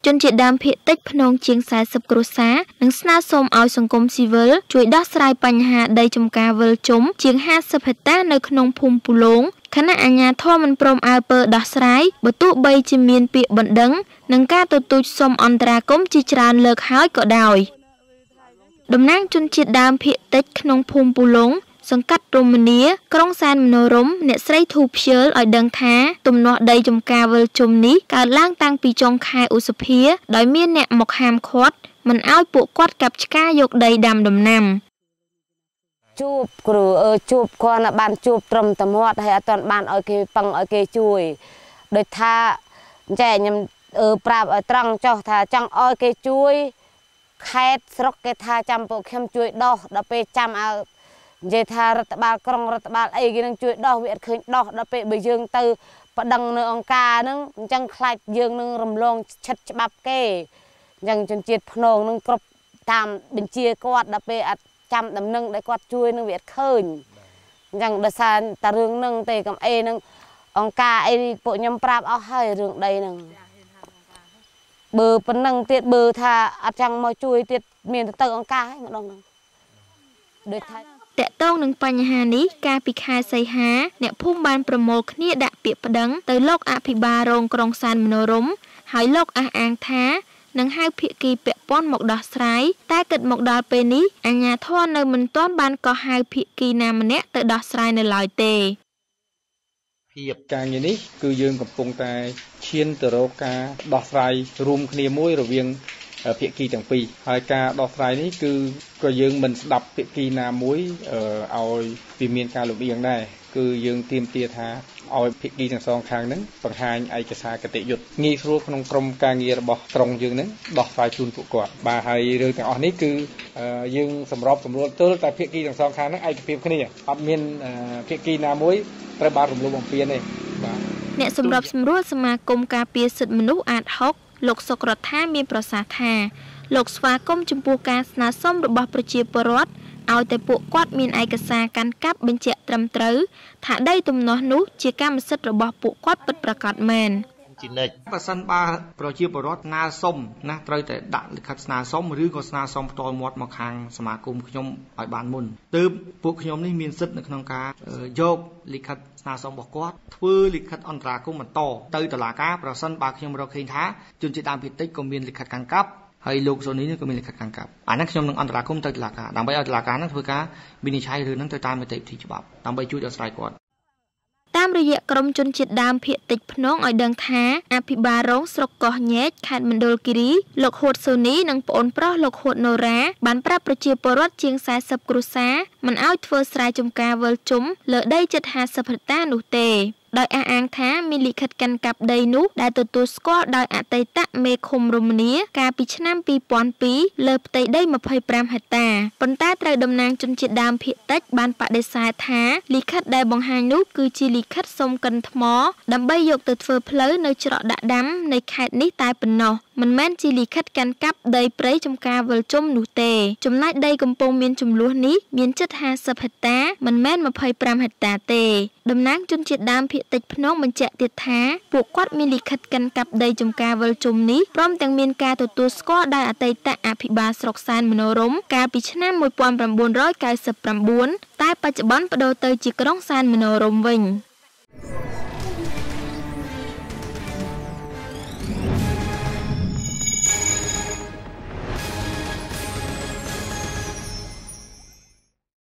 ជនជាតិដើមភាគតិចភ្នងជាង40គ្រួសារនឹងស្នើសុំឲ្យសង្គមស៊ីវិលជួយដោះស្រាយបញ្ហាដីចម្ការវិលជុំជាង50ហិកតានៅក្នុងភូមិពូឡូងខណៈអាជ្ញាធរមិនព្រមអើពើដោះស្រាយបើទោះបីជាមានពាក្យបណ្ដឹងនិងការទទូចសុំអន្តរាគមន៍ជាច្រើនលើកហើយក៏ដោយតំណាងជនជាតិដើមភាគតិចក្នុងភូមិពូឡុងសង្កាត់រមនីក្រុងសែនមនោរម្យអ្នកស្រីធូភៀលឲ្យដឹងថាទំនាស់ដីចំការវិលជុំនេះកើតឡើងតាំងពីចុងខែឧសភាដោយមានអ្នកមកហាមឃាត់មិនឲ្យពួកគាត់កាប់ឆ្ការយកដីដាំដំណាំជួបគ្រូជួបគាត់ណាបានជួបត្រឹមតែមាត់ហើយអត់ទាន់បានឲ្យគេប៉ឹងឲ្យគេជួយដូចថាចែខ្ញុំប្រាប់ឲ្យត្រង់ចុះថាចង់ឲ្យគេជួយខេត្តស្រុកគេថាចាំពួកខ្ញុំជួយដោះដល់ពេលចាំឲ្យនិយាយថារដ្ឋបាលក្រុងរដ្ឋបាលអីគេនឹងជួយដោះវាអត់ឃើញដោះដល់ពេលបើយើងទៅប្តឹងនៅអង្គការហ្នឹងអញ្ចឹងខ្លាចយើងនឹងរំលងឆិតច្បាប់គេអញ្ចឹងជនជាតិភ្នងនឹងគ្រប់តាមបញ្ជាគាត់ដល់ពេលអត់ចាំដំណឹងដែលគាត់ជួយនឹងវាអត់ឃើញអញ្ចឹងដោយសារតែរឿងហ្នឹងទេកំអេនឹងអង្គការអីពួកខ្ញុំប្រាប់អស់ហើយរឿងដីហ្នឹងបើប៉ុណ្ណឹងទៀតបើថាអត់ចង់មកជួយទៀតមានទៅអង្គការហើយម្ដងហ្នឹងដូចថាតកតងនឹងបញ្ហានេះកាលពីខែសីហាអ្នកភូមិបានប្រមូលគ្នាដាក់ពាក្យប្តឹងទៅលោកអភិបាលរងក្រុងសែនមនោរម្យហើយលោកអះអាងថានឹងហៅភាគីពាក់ព័ន្ធមកដោះស្រាយតែគិតមកដល់ពេលនេះអាជ្ញាធរនៅមិនទាន់បានកោះហៅភាគីណាម្នាក់ទៅដោះស្រាយនៅឡើយទេភាពការងារនេះគឺយើងកំពុងតែឈានទៅរកការដោះស្រាយរួមគ្នាមួយរវាងភាគីទាំងពីរហើយការដោះស្រាយនេះគឺក៏យើងមិនស្ដាប់ភាគីណាមួយឲ្យវាមានការលំអៀងដែរគឺយើងទាមទារថាឲ្យភាគីទាំងសងខាងហ្នឹងបង្ហាញឯកសារគតិយុត្តងាយស្រួលក្នុងក្រុមការងាររបស់ក្រុងយើងហ្នឹងដោះស្រាយជូនពួកគាត់បាទហើយរឿងទាំងអស់នេះគឺយើងសម្របសម្រួលទល់តែភាគីទាំងសងខាងហ្នឹងឯកភាពគ្នាអត់មានភាគីណាមួយត្រូវបានរំលោភបំពានទេបាទអ្នកសម្របសម្រួលសមាគមការពារសិទ្ធិមនុស្សអាត6លោកសុករដ្ឋាមានប្រសាសន៍ថាលោកស្វាគមន៍ចំពោះការស្នើសុំរបស់ប្រជាពលរដ្ឋឲ្យតែពួកគាត់មានឯកសារកាន់កាប់បញ្ជាក់ត្រឹមត្រូវថាដីទំនាស់នោះជាកម្មសិទ្ធិរបស់ពួកគាត់ពិតប្រាកដមែនជានិច្ចបើសិនបើប្រជាពលរដ្ឋស្នើសុំណាត្រូវតែដាក់លិខិតស្នើសុំឬក៏ស្នើសុំផ្ទាល់មាត់មកខាងសមាគមខ្ញុំឲ្យបានមុនទើបពួកខ្ញុំនេះមានសិទ្ធិនៅក្នុងការយកលិខិតស្នើសុំរបស់គាត់ធ្វើលិខិតអន្តរាគមន៍បន្តទៅតុលាការប្រសិនបើខ្ញុំរកឃើញថាជនជាតិដើមភាគតិចក៏មានលិខិតកាន់កាប់ហើយលោកសូនីនេះក៏មានលិខិតកាន់កាប់អានេះខ្ញុំនឹងអន្តរាគមន៍ទៅតុលាការដើម្បីឲ្យតុលាការនឹងធ្វើការវិនិច្ឆ័យរឿងហ្នឹងទៅតាមនីតិវិធីច្បាប់ដើម្បីជួយដោះស្រាយគាត់តាមរយៈក្រុមជនជាតិដើមភាគតិចភ្នងឲ្យដឹងថាអភិបាលរងស្រុកកោះញែកខេត្តមណ្ឌលគិរីលោកហួតសូនីនិងប្អូនប្រុសលោកហួតណូរ៉ាបានប្រាប់ប្រជាពលរដ្ឋជាង40គ្រួសារមិនឲ្យធ្វើស្រែចម្ការវិលជុំលើដីជិត50ហិកតានោះទេដោយអះអាងថាមានលិខិតកាន់កាប់ដីនោះដែលទទួលស្គាល់ដោយអតីតមេឃុំរមនីកាលពីឆ្នាំ2002លើផ្ទៃដី25ហិកតាប៉ុន្តែត្រូវតំណាងជនជាតិដើមភាគតិចបានបដិសេធថាលិខិតដែលបង្ហាញនោះគឺជាលិខិតសុំកិនថ្មដើម្បីយកទៅធ្វើផ្លូវនៅច្រកដាក់ដាំនៃខេត្តនេះតែប៉ុណ្ណោះមិនមែនជាលិខិតកាន់កាប់ដីព្រៃចំការវិលជុំនោះទេចំណែកដីកំពុងមានចំនួននេះមានជិត50ហិកតាមិនមែន25ហិកតាទេតំណាងជនជាតិដើមភាគតិចភ្នំបញ្ជាក់ទៀតថាពួកគាត់មានលិខិតកាន់កាប់ដីចំការវិលជុំនេះព្រមទាំងមានការទទួលស្គាល់ដោយអតីតអភិបាលស្រុកសែនមនោរម្យកាលពីឆ្នាំ1999តែបច្ចុប្បន្នប្តូរទៅជាក្រុងសែនមនោរម្យវិញ